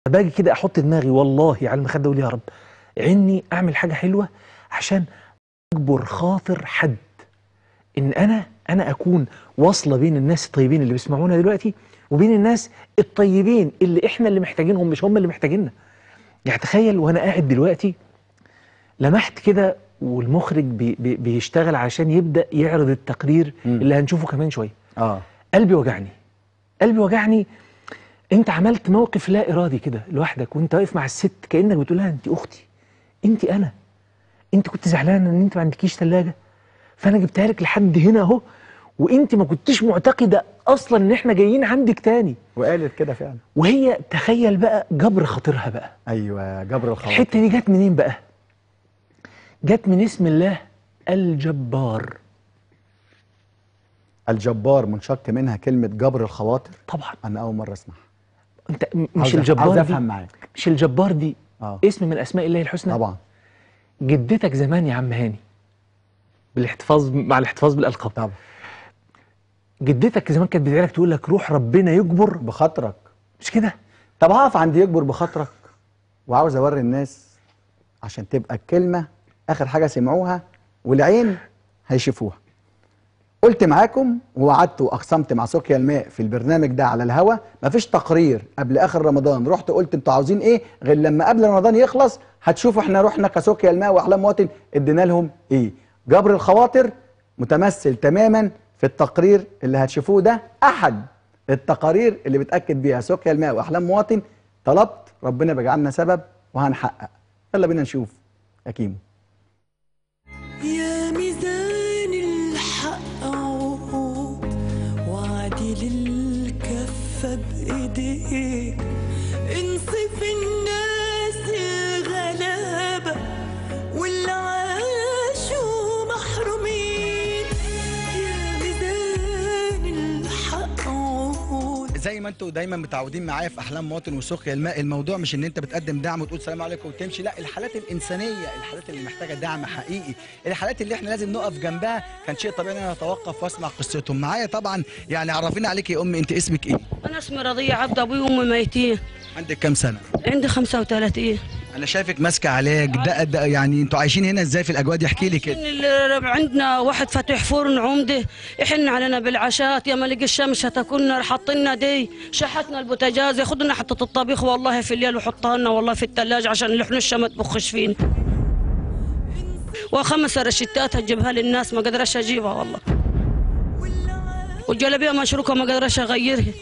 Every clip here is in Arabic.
باجي كده احط دماغي والله على المخده اقول يا رب عني اعمل حاجه حلوه عشان اجبر خاطر حد ان انا اكون واصله بين الناس الطيبين اللي بيسمعونا دلوقتي وبين الناس الطيبين اللي احنا اللي محتاجينهم مش هم اللي محتاجيننا. يعني تخيل وانا قاعد دلوقتي لمحت كده والمخرج بيشتغل عشان يبدا يعرض التقرير اللي هنشوفه كمان شويه. قلبي وجعني، قلبي وجعني. انت عملت موقف لا ارادي كده لوحدك وانت واقف مع الست كانك بتقول لها انت اختي، انت كنت زعلانه ان انت ما عندكيش ثلاجه فانا جبتها لك لحد هنا اهو، وانت ما كنتش معتقده اصلا ان احنا جايين عندك تاني. وقالت كده فعلا. وهي تخيل بقى جبر خاطرها بقى. ايوه جبر الخواطر. الحته دي جت منين بقى؟ جت من اسم الله الجبار. الجبار منشق منها كلمه جبر الخواطر. طبعا انا اول مره اسمعها. انت مش الجبار عاوز دي افهم معاك. مش الجبار دي اسم من اسماء الله الحسنى؟ طبعا. جدتك زمان يا عم هاني مع الاحتفاظ بالالقاب. طبعا. جدتك زمان كانت بتدعي لك تقول لك روح ربنا يجبر بخاطرك، مش كده؟ طب هقف عند يجبر بخاطرك وعاوز اوري الناس عشان تبقى الكلمه اخر حاجه سمعوها والعين هيشوفوها. قلت معاكم ووعدت واقسمت مع سقيا الماء في البرنامج ده على الهوا مفيش تقرير قبل اخر رمضان رحت قلت انتوا عاوزين ايه غير لما قبل رمضان يخلص هتشوفوا احنا رحنا كسقيا الماء واحلام مواطن ادينا لهم ايه. جبر الخواطر متمثل تماما في التقرير اللي هتشوفوه ده، احد التقارير اللي بتاكد بيها سقيا الماء واحلام مواطن. طلبت ربنا بيجعلنا سبب وهنحقق. يلا بينا نشوف يا كيمو. يا ميزان الحق عقود وعدل الكفة بإيديك انصف الناس الغلابة واللي عاشوا محرومين. يا ميزان الحق عقود. زي ما انتوا دايما متعودين معايا في احلام مواطن وسقيا الماء، الموضوع مش ان انت بتقدم دعم وتقول سلام عليكم وتمشي، لا، الحالات الانسانيه، الحالات اللي محتاجه دعم حقيقي، الحالات اللي احنا لازم نقف جنبها، كان شيء طبيعي ان انا اتوقف واسمع قصتهم. معايا طبعا يعني عرفينا عليك يا امي، انت اسمك ايه؟ انا اسمي رضية عبد، ابوي وامي ميتين. عندك كام سنه؟ عندي 35. انا شايفك ماسكه علاج ده يعني انتوا عايشين هنا ازاي في الاجواء دي؟ احكي لي كده. عندنا واحد فاتح فرن عمده يحن علينا بالعشات، يا ملك الشمس هتاكلنا حاطيننا دي، شحتنا البوتاجاز ياخذنا حتى الطبيخ والله في الليل ويحطها لنا والله في الثلاجه عشان الحنشه ما تبخش فينا. وخمس رشتات هتجيبها للناس ما قدرش اجيبها والله، والجلابيه مشروكه ما قدرش اغيرها.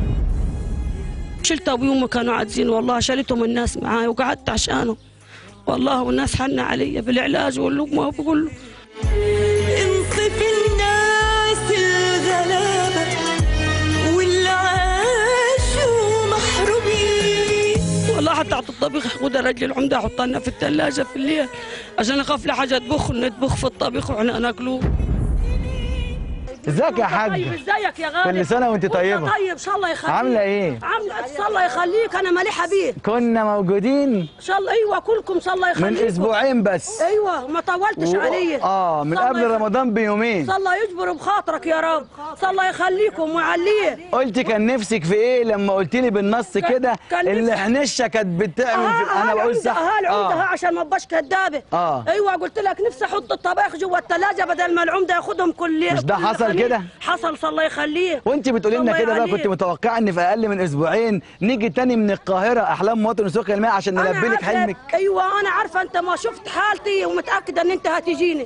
شلت ابوي وامي كانوا عاجزين والله، شالتهم الناس معاي وقعدت عشانهم والله، والناس حنة علي بالعلاج واللقمه وبقول له انصف الناس الغلابه واللي عاشوا محرومين. والله حتى على الطبيخ خذ رجل العمده احطها لنا في الثلاجه في الليل عشان اخاف لحاجه تبخ نطبخ في الطبيخ واحنا ناكلوه. ازيك يا حاج؟ طيب ازيك يا غالي؟ كل سنه وانت طيبه. طيب ان شاء الله يخليك. عامله ايه؟ عامله ان شاء الله يخليك، انا مليحه بيه. كنا موجودين ان شاء الله. ايوه كلكم ان شاء الله يخليك. من اسبوعين بس. ايوه ما طولتش عليا. من قبل رمضان بيومين. ان شاء الله يجبر بخاطرك يا رب، ان شاء الله يخليكم ويعليه. قلت كان نفسك في ايه لما قلت لي بالنص كده اللي حنشه كانت بتعمل انا بقول صح. العمده عشان ما ابقاش كدابه. ايوه قلت لك نفسي احط الطباخ جوه الثلاجه بدل ما العمده ياخدهم كل يوم. مش ده حصل كده؟ حصل الله يخليه. وانت بتقولي لنا كده بقى كنت متوقعه ان في اقل من اسبوعين نيجي تاني من القاهره احلام مواطن وسقيا الماء عشان نلبي لك حلمك؟ ايوه انا عارفه، انت ما شفت حالتي ومتاكده ان انت هتجيني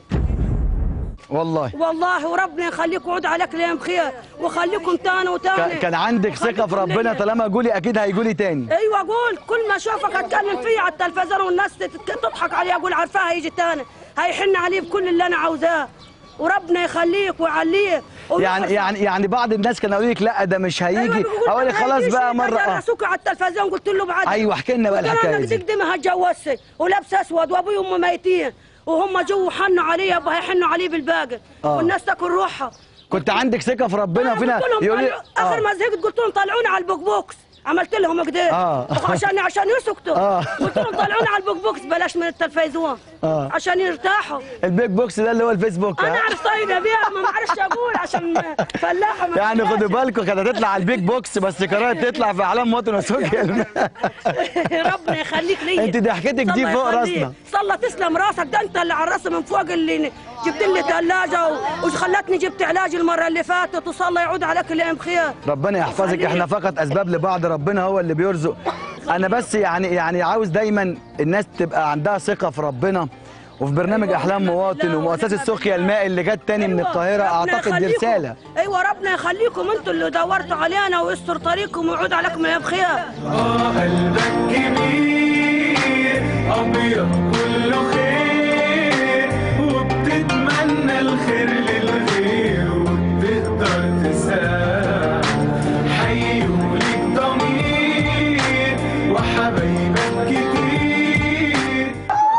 والله وربنا يخليك ويعود عليك الايام خير وخليكم تاني وتاني. كان عندك ثقه في ربنا طالما قولي اكيد هيقولي تاني. ايوه قول، كل ما اشوفك اتكلم فيه على التلفزيون والناس تضحك عليه اقول عارفاه هيجي تاني، هيحن عليه بكل اللي انا عاوزاه وربنا يخليك ويعليه. يعني بعض الناس كانوا يقولوا لك لا ده مش هيجي، اقول لك خلاص بقى مره. راسك على التلفزيون قلت له بعد. ايوه احكي لنا بقى الحكايه دي. انا قدامها اتجوزت ولابسه اسود وابوي وامي ميتين وهم جو حنوا عليه، يابا هيحنوا عليه بالباقي والناس تاكل روحها. كنت عندك ثقه في ربنا وفينا يقول لي اخر ما زهقت قلت لهم طلعوني على البوك بوكس عملت لهم كده عشان يسكتوا. قلت لهم طلعونا على البوك بوكس بلاش من التلفزيون عشان يرتاحوا. البيك بوكس ده اللي هو الفيسبوك. انا اعرف طاينه بيها ما بعرفش اقول عشان فلاحه. يعني خدوا بالكم كانت هتطلع على البيك بوكس بس قررت تطلع في اعلام مواطن وسوشيال. ربنا يخليك ليا. انت ضحكتك دي فوق راسنا. صلى تسلم راسك، ده انت اللي على الراس من فوق اللي جبت لي ثلاجه وخلتني جبت علاج المره اللي فاتت، وصلى يعود عليك الايام بخير. ربنا يحفظك، احنا فقط اسباب لبعض، ربنا هو اللي بيرزق. انا بس يعني عاوز دايما الناس تبقى عندها ثقه في ربنا وفي برنامج احلام مواطن ومؤسسه سقيا الماء اللي جت تاني من القاهره. اعتقد دي رساله. ايوه ربنا يخليكم، انتوا اللي دورتوا علينا ويستر طريقكم ويعود عليكم الايام بخير. قلبك كبير ابيض كله خير، وبتتمنى الخير للغير وبتقدر تساعد. حي وليك ضمير وحبايبك كتير.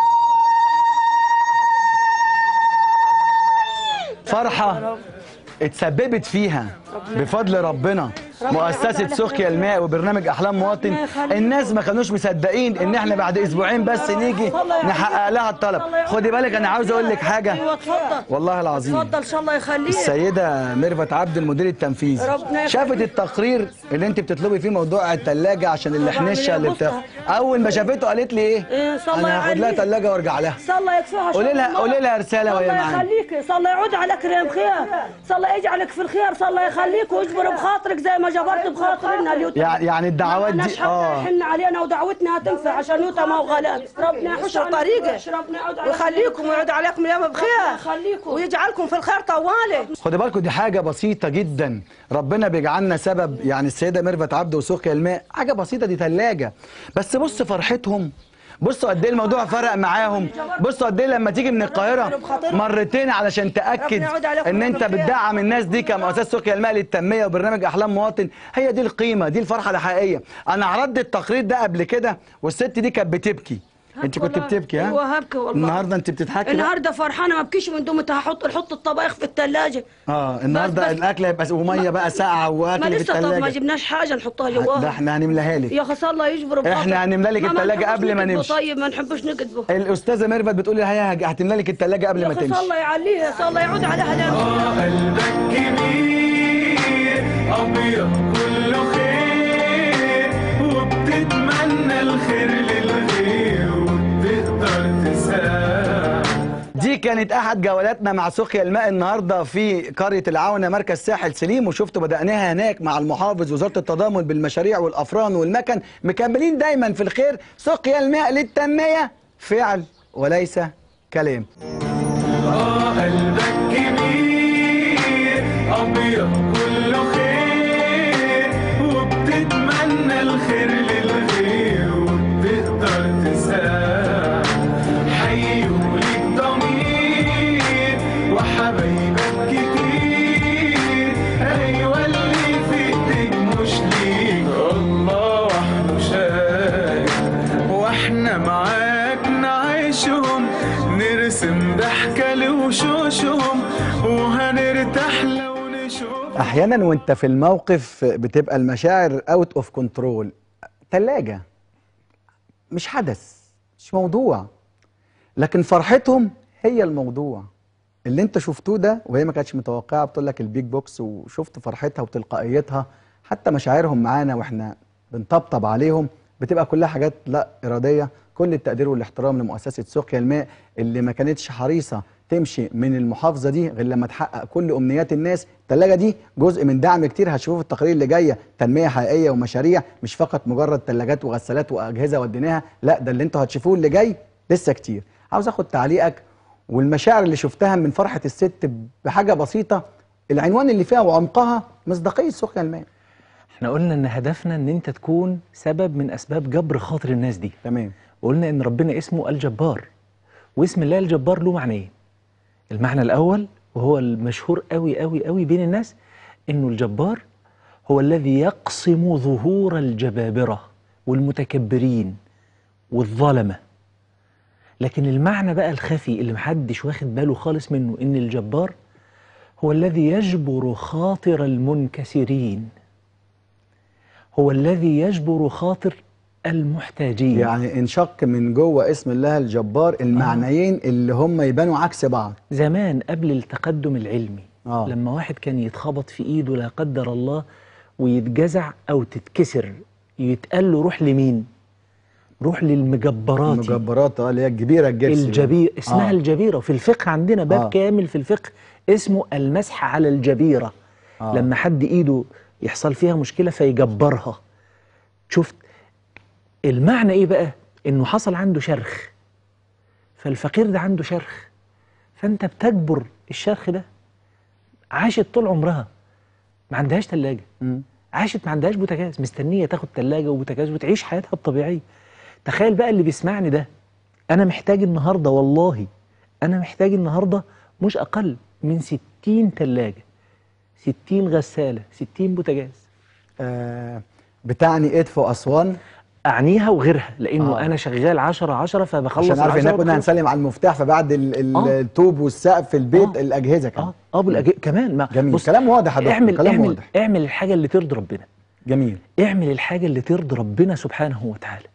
فرحه اتسببت فيها بفضل ربنا مؤسسة سقيا الماء وبرنامج أحلام مواطن. الناس ما كانوش مصدقين إن إحنا بعد أسبوعين بس نيجي نحقق لها الطلب. خدي بالك أنا عاوز أقول لك حاجة. ايوه اتفضل والله العظيم. اتفضل ان شاء الله يخليك. السيدة ميرفت عبد المدير التنفيذي شافت التقرير اللي أنت بتطلبي فيه موضوع الثلاجة عشان الحنشة اللي أول ما شافته قالت لي إيه؟ أنا هاخد لها ثلاجة وأرجع لها. صلى يكفيها. قولي لها رسالة وهي معانا. الله يخليك، صلى يعود عليك ريم خير، صلى يجعلك في الخير، صلى يخليك ويجبر بخاطرك زي ما جبرت بخاطرنا اليوم. يعني الدعوات دي يحن علينا ودعوتنا هتنفع عشان يوتا ما وغلاب. ربنا يحشر طريقه ويخليكم ويعود عليكم اليوم بخير ويجعلكم في الخير طوالي. خدوا بالكم دي حاجه بسيطه جدا، ربنا بيجعلنا سبب. يعني السيده ميرفت عبد وسقيا الماء حاجه بسيطه، دي ثلاجه بس. بص فرحتهم، بصوا قد ايه الموضوع فرق معاهم. بصوا قد ايه لما تيجي من القاهره مرتين علشان تاكد ان انت بتدعم الناس دي كمؤسسه سقيا الماء للتنميه وبرنامج احلام مواطن. هي دي القيمه، دي الفرحه الحقيقيه. انا عرضت التقرير ده قبل كده والست دي كانت بتبكي. انت كنت بتبكي؟ ها؟ ايوه هبكي والله. النهارده انت بتضحكي؟ النهارده فرحانه ما ابكيش من دوم. هحط الطبايخ في الثلاجه. النهارده الاكل هيبقى وميه بقى ساقعه واكل في الثلاجه. ما لسه ما جبناش حاجه نحطها جواها. ده احنا هنملاها لك يا اخي الله يجبر بخاطر. احنا هنملا لك الثلاجه قبل ما نمشي. طيب ما نحبش نكذبه. الاستاذه ميرفت بتقول لي هي هتملا لك الثلاجه قبل ما تمشي. يا اخي الله يعليها، الله يعود عليها لها. قلبك كبير ابيض كله خير، وبتتمنى الخير للغير وبتقدر تساعد. دي كانت احد جولاتنا مع سقيا الماء النهارده في قريه العونه مركز ساحل سليم، وشفتوا بدأناها هناك مع المحافظ وزاره التضامن بالمشاريع والافران والمكن. مكملين دايما في الخير. سقيا الماء للتنميه فعل وليس كلام. قلبك كبير ابيض كله خير، وبتتمنى الخير للغير وبتقدر تساعد. حي وليك ضمير وحبايبك كتير. ايوه اللي في ايديك مش ليك، الله وحده شايف، واحنا معاك نعيشهم، نرسم ضحكه لوشوشهم وهنرتاح لو نشوف. احيانا وانت في الموقف بتبقى المشاعر اوت اوف كنترول. ثلاجه مش حدث، مش موضوع، لكن فرحتهم هي الموضوع. اللي انت شفتوه ده وهي ما كانتش متوقعه، بتقول لك البيج بوكس، وشفت فرحتها وتلقائيتها. حتى مشاعرهم معانا واحنا بنطبطب عليهم بتبقى كلها حاجات لا اراديه. كل التقدير والاحترام لمؤسسه سقيا الماء اللي ما كانتش حريصه تمشي من المحافظه دي غير لما تحقق كل امنيات الناس. الثلاجه دي جزء من دعم كتير هتشوفوا في التقارير اللي جايه، تنميه حقيقيه ومشاريع، مش فقط مجرد ثلاجات وغسالات واجهزه وديناها، لا ده اللي انتوا هتشوفوه اللي جاي لسه كتير. عاوز اخد تعليقك والمشاعر اللي شفتها من فرحه الست بحاجه بسيطه، العنوان اللي فيها وعمقها مصداقيه سقيا الماء. احنا قلنا ان هدفنا ان انت تكون سبب من اسباب جبر خاطر الناس دي. تمام. وقلنا ان ربنا اسمه الجبار، واسم الله الجبار له معنيين. المعنى الاول وهو المشهور قوي قوي قوي بين الناس، انه الجبار هو الذي يقسم ظهور الجبابرة والمتكبرين والظلمة. لكن المعنى بقى الخفي اللي محدش واخد باله خالص منه، ان الجبار هو الذي يجبر خاطر المنكسرين، هو الذي يجبر خاطر المحتاجين. يعني انشق من جوه اسم الله الجبار المعنيين اللي هم يبانوا عكس بعض. زمان قبل التقدم العلمي آه. لما واحد كان يتخبط في ايده لا قدر الله ويتجزع او تتكسر، يتقال له روح لمين؟ روح للمجبرات. المجبرات اللي هي الجبيره الجبس الجبير اسمها الجبيرة. وفي الفقه عندنا باب كامل في الفقه اسمه المسح على الجبيرة. لما حد ايده يحصل فيها مشكلة فيجبرها. شفت المعنى ايه بقى؟ انه حصل عنده شرخ، فالفقير ده عنده شرخ، فانت بتجبر الشرخ ده. عاشت طول عمرها ما عندهاش تلاجة، عاشت ما عندهاش بوتاجاز، مستنية تاخد تلاجة وبوتاجاز وتعيش حياتها الطبيعية. تخيل بقى اللي بيسمعني ده، أنا محتاج النهاردة، والله أنا محتاج النهاردة مش أقل من 60 تلاجة، 60 غسالة، 60 بوتاجاز. بتعني إدفو أسوان أعنيها وغيرها، لأنه أنا شغال 10 فبخلص عشان عارف هناك كنا هنسلم على المفتاح، فبعد الطوب والسقف في البيت الأجهزة كمان. بالأجهزة كمان. جميل. كلام واضح يا دكتور، كلام واضح. اعمل الحاجة اللي ترضي ربنا. جميل. اعمل الحاجة اللي ترضي ربنا سبحانه وتعالى.